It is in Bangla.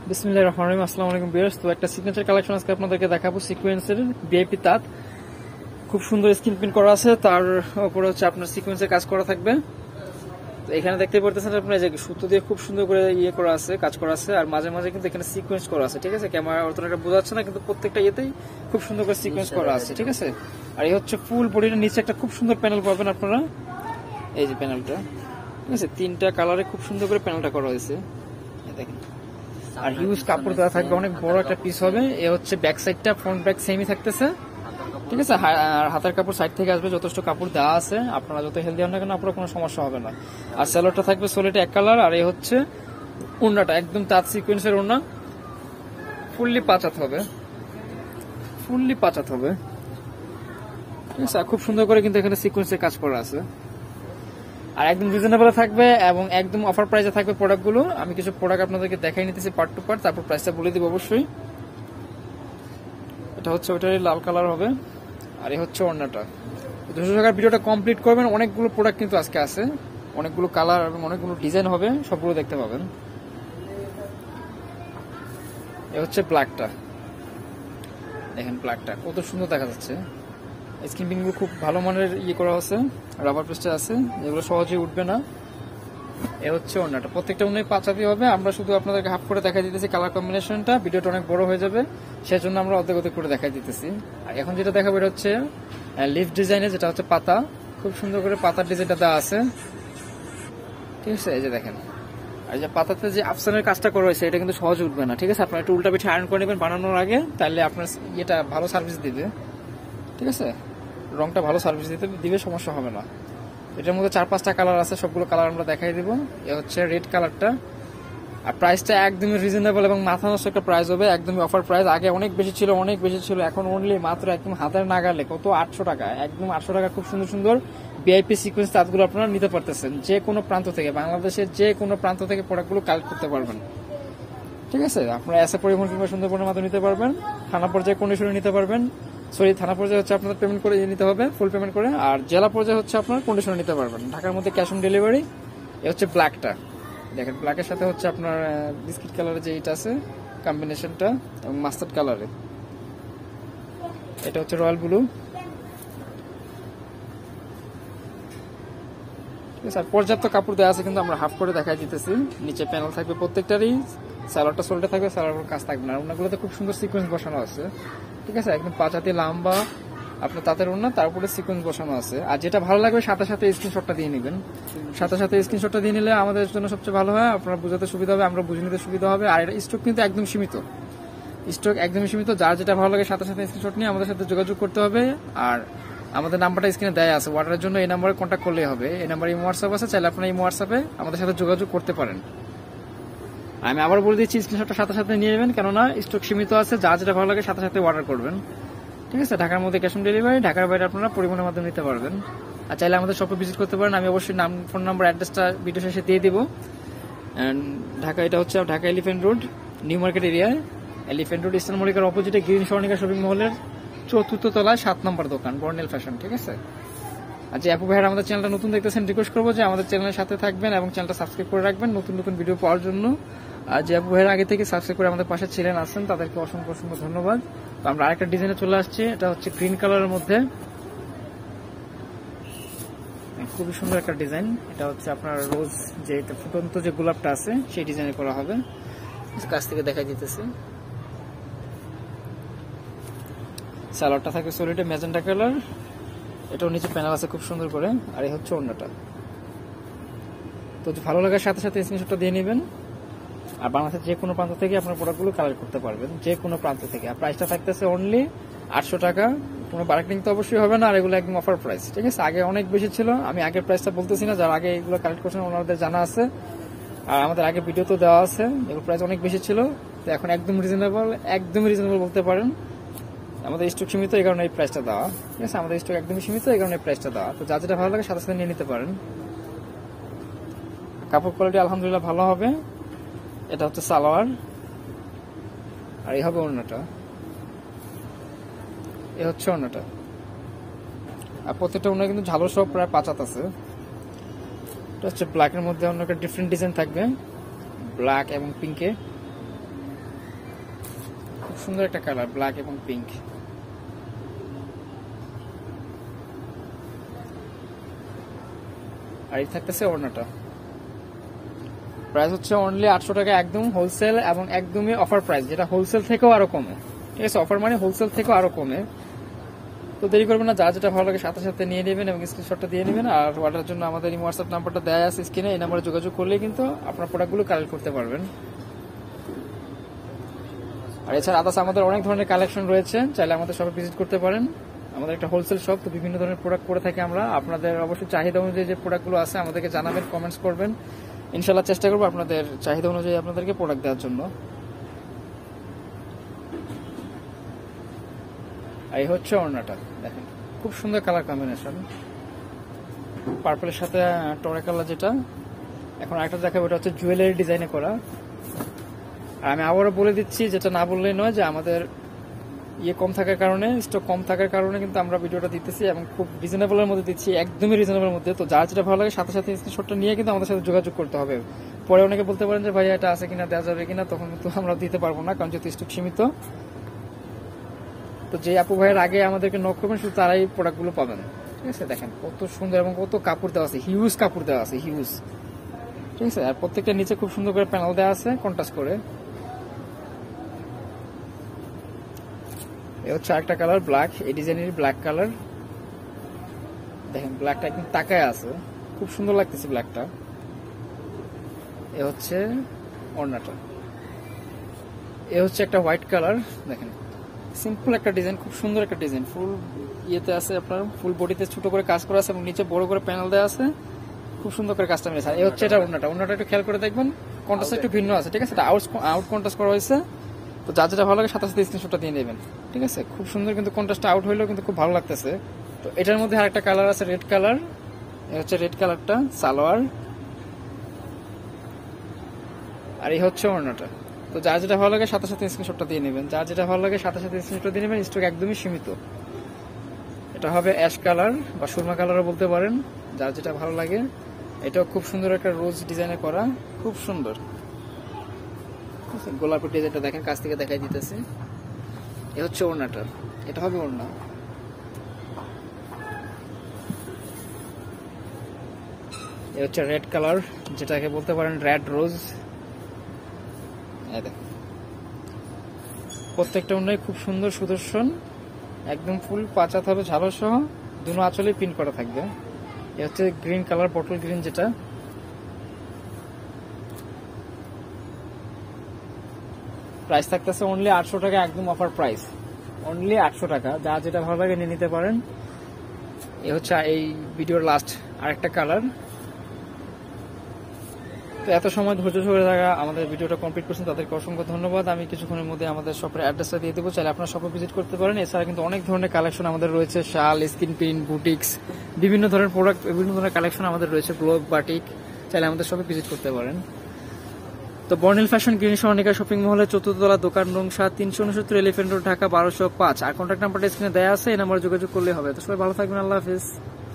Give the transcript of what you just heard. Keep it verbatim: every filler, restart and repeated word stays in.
বিসমিল্লাহির রহমানির রহিম। আসসালামু আলাইকুম ভিউয়ার্স। তো একটা সিগনেচার কালেকশন আজকে আপনাদেরকে দেখাবো, সিকোয়েন্সের ভিআইপি তাঁত। খুব সুন্দর স্ক্রিন প্রিন্ট করা আছে, তার উপরে হচ্ছে আপনার সিকোয়েন্সের কাজ করা থাকবে। তো এখানে দেখতে পারতেছেন আপনারা যে সুতো দিয়ে খুব সুন্দর করে ইয়ে করা আছে, কাজ করা আছে, আর মাঝে মাঝে কিন্তু এখানে সিকোয়েন্স করা আছে। ঠিক আছে, ক্যামেরা অতটা বোঝা যাচ্ছে না, কিন্তু প্রত্যেকটা ইয়েতেই খুব সুন্দর করে সিকোয়েন্স করা আছে। ঠিক আছে, আর এই হচ্ছে ফুল বডির নিচে একটা খুব সুন্দর প্যানেল পাবেন আপনারা। এই যে প্যানেলটা, ঠিক আছে, তিনটা কালারে খুব সুন্দর করে প্যানেলটা করা হয়েছে, দেখেন। আর হিউজ কাপড় দেওয়া থাকবে, অনেক বড় একটা পিস হবে। এ হচ্ছে ব্যাক সাইডটা, ফ্রন্ট ব্যাক সেমই থাকতেছে। ঠিক আছে, আর হাতের কাপড় সাইড থেকে আসবে, যথেষ্ট কাপড় দেওয়া আছে। আপনারা যত হেলদি হন না কেন, আপনার কোনো সমস্যা হবে না। আর স্যালোয়ারটা থাকবে সোলেটে এক কালার। আর এই হচ্ছে ওড়নাটা, একদম তাঁত সিকোয়েন্সের ওড়না, ফুললি পাঁচাত হবে, ফুললি পাঁচাত হবে। ঠিক আছে, খুব সুন্দর করে কিন্তু এখানে সিকোয়েন্সের কাজ করা আছে, আর একদম রিজনেবল থাকবে এবং একদম অফার প্রাইসে থাকবে প্রোডাক্টগুলো। আমি কিছু প্রোডাক্ট আপনাদেরকে দেখাই নিতেছি পার্ট টু পার্ট, তারপর প্রাইসটা বলে দিব অবশ্যই। এটা হচ্ছে ওইটারই লাল কালার হবে, আর এই হচ্ছে ওড়নাটা। দুশো টাকার ভিডিওটা কমপ্লিট করবেন। অনেকগুলো প্রোডাক্ট কিন্তু আজকে আছে, অনেকগুলো কালার এবং অনেকগুলো ডিজাইন হবে, সবগুলো দেখতে পাবেন। এ হচ্ছে ব্ল্যাকটা, দেখেন ব্ল্যাকটা কত সুন্দর দেখা যাচ্ছে। স্ক্রিন প্রিন্টগুলো খুব ভালো মানের ইয়ে করা আছে, রাবার পেস্টে আছে, যেগুলো সহজেই উঠবে না। এ হচ্ছে ওড়নাটা, প্রত্যেকটা ওড়নাই পাঁচাতি হবে। আমরা শুধু আপনাদেরকে হাফ করে দেখাই দিতেছি কালার কম্বিনেশনটা, ভিডিওটা অনেক বড় হয়ে যাবে, সেজন্য আমরা অর্ধেক অর্ধেক করে দেখাই দিতেছি। আর এখন যেটা দেখাবো এটা হচ্ছে লিফ ডিজাইনে, যেটা হচ্ছে পাতা, খুব সুন্দর করে পাতার ডিজাইনটা দেওয়া আছে। ঠিক আছে, এই যে দেখেন, আর যে পাতাতে যে আফসানের কাজটা করা হয়েছে, এটা কিন্তু সহজে উঠবে না। ঠিক আছে, আপনার একটু উল্টা পিঠে আয়রন করে নেবেন বানানোর আগে, তাহলে আপনার ইয়েটা ভালো সার্ভিস দিবে। ঠিক আছে, রংটা ভালো সার্ভিস দিতে দিবে, সমস্যা হবে না। এটার মধ্যে চার পাঁচটা কালার আছে, সবগুলো কালার আমরা দেখাই দিব। এ হচ্ছে রেড কালারটা, আর প্রাইসটা একদমই রিজনেবল এবং মাথা নষ্ট একটা প্রাইস হবে, একদমই অফার প্রাইস। আগে অনেক বেশি ছিল, অনেক বেশি ছিল, এখন অনলি মাত্র একদম হাতের নাগালে, কত আটশো টাকা, একদম আটশো টাকা। খুব সুন্দর সুন্দর ভিআইপি সিকোয়েন্স তাঁতগুলো আপনারা নিতে পারতেছেন, যে কোনো প্রান্ত থেকে, বাংলাদেশের যে কোনো প্রান্ত থেকে প্রোডাক্টগুলো কালেক্ট করতে পারবেন। ঠিক আছে, আপনারা এসে পরিবহন কিংবা সুন্দরবনের মাধ্যমে নিতে পারবেন, থানা পর্যায়ে কন্ডিশনে নিতে পারবেন। সরি, থানা পর্যায়ে হচ্ছে আপনাদের পেমেন্ট করে নিতে হবে, ফুল পেমেন্ট করে। আর জেলা পর্যায়ে হচ্ছে আপনার কন্ডিশনে নিতে পারবেন, ঢাকার মধ্যে ক্যাশ অন ডেলিভারি। এ হচ্ছে ব্ল্যাকটা, দেখেন ব্ল্যাকের সাথে হচ্ছে আপনার বিস্কিট কালারের যে এটা আছে কম্বিনেশনটা, এবং মাস্টার্ড কালারে এটা হচ্ছে রয়্যাল ব্লু। ঠিক আছে, আর পর্যাপ্ত কাপড় দেওয়া আছে, কিন্তু আমরা হাফ করে দেখাই দিতেছি। নিচে প্যানেল থাকবে প্রত্যেকটারই, স্যালোয়ারটা সোলটা থাকবে, স্যালোয়ার কাজ থাকবে না। আর ওনাগুলোতে খুব সুন্দর সিকোয়েন্স বসানো আছে। ঠিক আছে, একদম পাঁচাতি লম্বা আপনার তাঁতের ওড়না, তার উপরে সিকোয়েন্স বসানো আছে। আর যেটা ভালো লাগবে সাথে সাথে স্ক্রিনশটটা দিয়ে নেবেন, সাথে সাথে স্ক্রিনশটটা দিয়ে নিলে আমাদের জন্য সবচেয়ে ভালো হয়, আপনারা বুঝাতে সুবিধা হবে, আমরা বুঝে নিতে সুবিধা হবে। আর এটা স্টক কিন্তু একদম সীমিত, স্টক একদমই সীমিত। যার যেটা ভালো লাগে সাথে সাথে স্ক্রিনশট নিয়ে আমাদের সাথে যোগাযোগ করতে হবে। আর আমাদের নাম্বারটা স্ক্রিনে দেয়া আছে, অর্ডারের জন্য এই নাম্বারে কন্ট্যাক্ট করলেই হবে। এই নাম্বারে ইমো হোয়াটসঅ্যাপ আছে, চাইলে আপনারা ইমো হোয়াটসঅ্যাপে আমাদের সাথে যোগাযোগ করতে পারেন। আমি আবার বলে দিচ্ছি, স্ক্রিনশটটা সাথে সাথে নিয়ে নেবেন, কেননা স্টক সীমিত আছে। যা যেটা ভালো লাগে সাথে সাথে অর্ডার করবেন। ঠিক আছে, ঢাকার মধ্যে ক্যাশ অন ডেলিভারি, ঢাকার বাইরে আপনারা পরিবহনের মাধ্যমে নিতে পারবেন। আর চাইলে আমাদের শপে ভিজিট করতে পারেন, আমি অবশ্যই নাম, ফোন নাম্বার, অ্যাড্রেসটা ভিডিও শেষে দিয়ে দিব। ঢাকা, এটা হচ্ছে Dhaka Elephant Road, New Market এরিয়ায়, এলিফ্যান্ট রোড ইস্টার্ন মল্লিকার অপোজিটে গ্রিন স্বর্ণিকা শপিং মহলের চতুর্থ তলায় সাত নম্বর দোকান, বর্নেল ফ্যাশন। ঠিক আছে, আর যে আপু ভাইয়ের আমাদের চ্যানেলটা নতুন দেখতেছেন, রিকোয়েস্ট করবো যে আমাদের চ্যানেলের সাথে থাকবেন এবং চ্যানেলটা সাবস্ক্রাইব করে রাখবেন নতুন নতুন ভিডিও পাওয়ার জন্য। আর যে আপু ভাইয়ের আগে থেকে সাবস্ক্রাইব করে আমাদের পাশে ছিলেন, আছেন, তাদেরকে অসংখ্য অসংখ্য ধন্যবাদ। তো আমরা আরেকটা ডিজাইনে চলে আসছি, এটা হচ্ছে গ্রিন কালারের মধ্যে, খুবই সুন্দর একটা ডিজাইন। এটা হচ্ছে আপনার রোজ, যে ফুটন্ত যে গোলাপটা আছে সেই ডিজাইনে করা হবে। কাছ থেকে দেখাই দিতেছি, সালোয়ারটা থাকবে সলিডে ম্যাজেন্টা কালার, এটাও নিচে প্যানেল আছে খুব সুন্দর করে। আর এই হচ্ছে ওড়নাটা। তো ভালো লাগার সাথে সাথে স্ক্রিনশটটা দিয়ে নেবেন। আর বাংলাদেশের যে কোনো প্রান্ত থেকে আপনার প্রোডাক্টগুলো কালেক্ট করতে পারবেন, যে কোনো প্রান্ত থেকে। আর প্রাইসটা থাকতেছে অনলি আটশো টাকা, কোনো বার্গেনিং তো অবশ্যই হবে না। আর এগুলো একদম অফার প্রাইস। ঠিক আছে, আগে অনেক বেশি ছিল, আমি আগের প্রাইসটা বলতেছি না, যারা আগে এগুলো কালেক্ট করছেন ওনাদের জানা আছে, আর আমাদের আগে ভিডিও তো দেওয়া আছে। এগুলো প্রাইস অনেক বেশি ছিল, তো এখন একদম রিজনেবল, একদম রিজনেবল বলতে পারেন। আমাদের স্টক সীমিত, এই কারণে এই প্রাইসটা দেওয়া। ঠিক আছে, আমাদের স্টক একদমই সীমিত, এই কারণে এই প্রাইসটা দেওয়া। তো যা যেটা ভালো লাগে সাথে সাথে নিয়ে নিতে পারেন। কাপড় কোয়ালিটি আলহামদুলিল্লাহ ভালো হবে। এটা হচ্ছে সালোয়ার, আর এই হবে ওড়নাটা, এ হচ্ছে ওড়নাটা। আর প্রত্যেকটা ওড়না কিন্তু ঝালো সব প্রায় পাঁচাত আছে। এটা হচ্ছে ব্ল্যাকের মধ্যে অন্য একটা ডিফারেন্ট ডিজাইন থাকবে, ব্ল্যাক এবং পিঙ্কে। সুন্দর একটা কালার, ব্ল্যাক এবং পিঙ্ক। আর এই থাকতেছে ওড়নাটা, প্রাইস হচ্ছে অনলি আটশো টাকা, একদম হোলসেল এবং একদমই অফার প্রাইস, যেটা হোলসেল থেকেও আরো কমে। ঠিক আছে, অফার মানে হোলসেল থেকেও আরো কমে। তো দেরি করবেন না, যা যেটা ভালো লাগে সাথে সাথে নিয়ে নেবেন এবং স্ক্রিনশটটা দিয়ে নেবেন। আর অর্ডারের জন্য আমাদের এই হোয়াটসঅ্যাপ নাম্বারটা দেয়া আছে স্ক্রিনে, এই নাম্বারে যোগাযোগ করলে কিন্তু আপনার প্রোডাক্টগুলো কালেক্ট করতে পারবেন। আর এছাড়া আদার্স আমাদের অনেক ধরনের কালেকশন রয়েছে, চাইলে আমাদের শপে ভিজিট করতে পারেন। আমাদের একটা হোলসেল শপ, তো বিভিন্ন ধরনের প্রোডাক্ট করে থাকি আমরা। আপনাদের অবশ্যই চাহিদা অনুযায়ী যে প্রোডাক্টগুলো আছে আমাদেরকে জানাবেন, কমেন্টস করবেন, ইনশাল্লাহ চেষ্টা করবো আপনাদের চাহিদা অনুযায়ী আপনাদেরকে প্রোডাক্ট দেওয়ার জন্য। এই হচ্ছে ওড়নাটা, দেখেন খুব সুন্দর কালার কম্বিনেশন, পার্পলের সাথে টরে কালার যেটা। এখন আরেকটা দেখাবো, ওটা হচ্ছে জুয়েলারি ডিজাইনে করা। আর আমি আবারও বলে দিচ্ছি, যেটা না বললেই নয়, যে আমাদের ইয়ে কম থাকার কারণে, স্টক কম থাকার কারণে কিন্তু আমরা ভিডিওটা দিতেছি এবং খুব রিজনেবলের মধ্যে দিচ্ছি, একদমই রিজনেবলের মধ্যে। তো যার যেটা ভালো লাগে সাথে সাথে স্ক্রিনশটটা নিয়ে কিন্তু আমাদের সাথে যোগাযোগ করতে হবে। পরে অনেকে বলতে পারেন যে ভাই এটা আছে কিনা, দেওয়া যাবে কিনা, তখন কিন্তু আমরা দিতে পারবো না, কারণ যেহেতু স্টক সীমিত। তো যে আপু ভাইয়ের আগে আমাদেরকে নক করবেন শুধু তারাই প্রোডাক্টগুলো পাবেন। ঠিক আছে, দেখেন কত সুন্দর এবং কত কাপড় দেওয়া আছে, হিউজ কাপড় দেওয়া আছে, হিউজ। ঠিক আছে, আর প্রত্যেকটা নিচে খুব সুন্দর করে প্যানেল দেওয়া আছে কন্ট্রাস্ট করে। এ হচ্ছে আরেকটা কালার, ব্ল্যাক, এই ডিজাইনের ব্ল্যাক কালার। দেখেন ব্ল্যাকটা একদম তাকায় আছে, খুব সুন্দর লাগতেছে ব্ল্যাকটা। এ হচ্ছে ওড়নাটা, এ হচ্ছে একটা হোয়াইট কালার। দেখেন সিম্পল একটা ডিজাইন, খুব সুন্দর একটা ডিজাইন, ফুল ইয়েতে আছে আপনার, ফুল বডিতে ছোট করে কাজ করা আছে এবং নিচে বড় করে প্যানেল দেওয়া আছে, খুব সুন্দর করে কাজটা মিলেছে। এই হচ্ছে এটা ওড়নাটা, ওড়নাটা একটু খেয়াল করে দেখবেন, কন্ট্রাস্ট একটু ভিন্ন আছে। ঠিক আছে, এটা আউট আউট কন্ট্রাস্ট করা হয়েছে। তো যা যেটা ভালো লাগে সাথে সাথে স্ক্রিনশটটা দিয়ে নেবেন। ঠিক আছে, খুব সুন্দর, কিন্তু কন্ট্রাস্টটা আউট হইলেও কিন্তু খুব ভালো লাগতেছে। তো এটার মধ্যে আরেকটা কালার আছে, রেড কালার। এটা হচ্ছে রেড কালারটা সালোয়ার, আর এই হচ্ছে ওড়নাটা। তো যার যেটা ভালো লাগে সাথে সাথে স্ক্রিনশটটা দিয়ে নেবেন, যার যেটা ভালো লাগে সাথে সাথে স্ক্রিনশটটা দিয়ে নেবেন। স্টক একদমই সীমিত। এটা হবে অ্যাশ কালার বা সুরমা কালারও বলতে পারেন, যার যেটা ভালো লাগে। এটাও খুব সুন্দর একটা রোজ ডিজাইনে করা, খুব সুন্দর গোলাপের ডিজাইনটা দেখেন, কাছ থেকে দেখাই দিতেছে। এ হচ্ছে ওড়নাটা, এটা হবে ওড়না। এ হচ্ছে রেড কালার, যেটাকে বলতে পারেন রেড রোজ। প্রত্যেকটা ওড়নায় খুব সুন্দর সুদর্শন, একদম ফুল পাঁচাত হবে ঝালর সহ, দুনো আঁচলে প্রিন্ট করা থাকবে। এ হচ্ছে গ্রিন কালার, বটল গ্রিন যেটা। প্রাইস থাকতেছে অনলি আটশো টাকা, একদম অফার প্রাইস, অনলি আটশো টাকা। যা যেটা ভালো লাগে নিয়ে নিতে পারেন। এ হচ্ছে এই ভিডিওর লাস্ট আরেকটা কালার। তো এত সময় ধৈর্য ধরে থাকা আমাদের ভিডিওটা কমপ্লিট করছেন, তাদেরকে অসংখ্য ধন্যবাদ। আমি কিছুক্ষণের মধ্যে আমাদের শপের অ্যাড্রেসটা দিয়ে দেবো, চাইলে আপনারা শপে ভিজিট করতে পারেন। এছাড়া কিন্তু অনেক ধরনের কালেকশন আমাদের রয়েছে, শাল, স্কিন প্রিন্ট, বুটিক্স, বিভিন্ন ধরনের প্রোডাক্ট, বিভিন্ন ধরনের কালেকশন আমাদের রয়েছে, গ্লোব, বাটিক, চাইলে আমাদের শপে ভিজিট করতে পারেন। তো বর্ণিল ফ্যাশন গ্রিন সরণিকা শপিং মহলের চতুর্থতলা, দোকান নং সাত, তিনশো উনসত্তর, এলিফেন্ট রোড, ঢাকা বারোশো পাঁচ। আর কন্ট্যাক্ট নাম্বারটা স্ক্রিনে দেওয়া আছে, এই নাম্বারে যোগাযোগ করলে হবে। তো সবাই ভালো থাকবেন, আল্লাহ হাফিজ।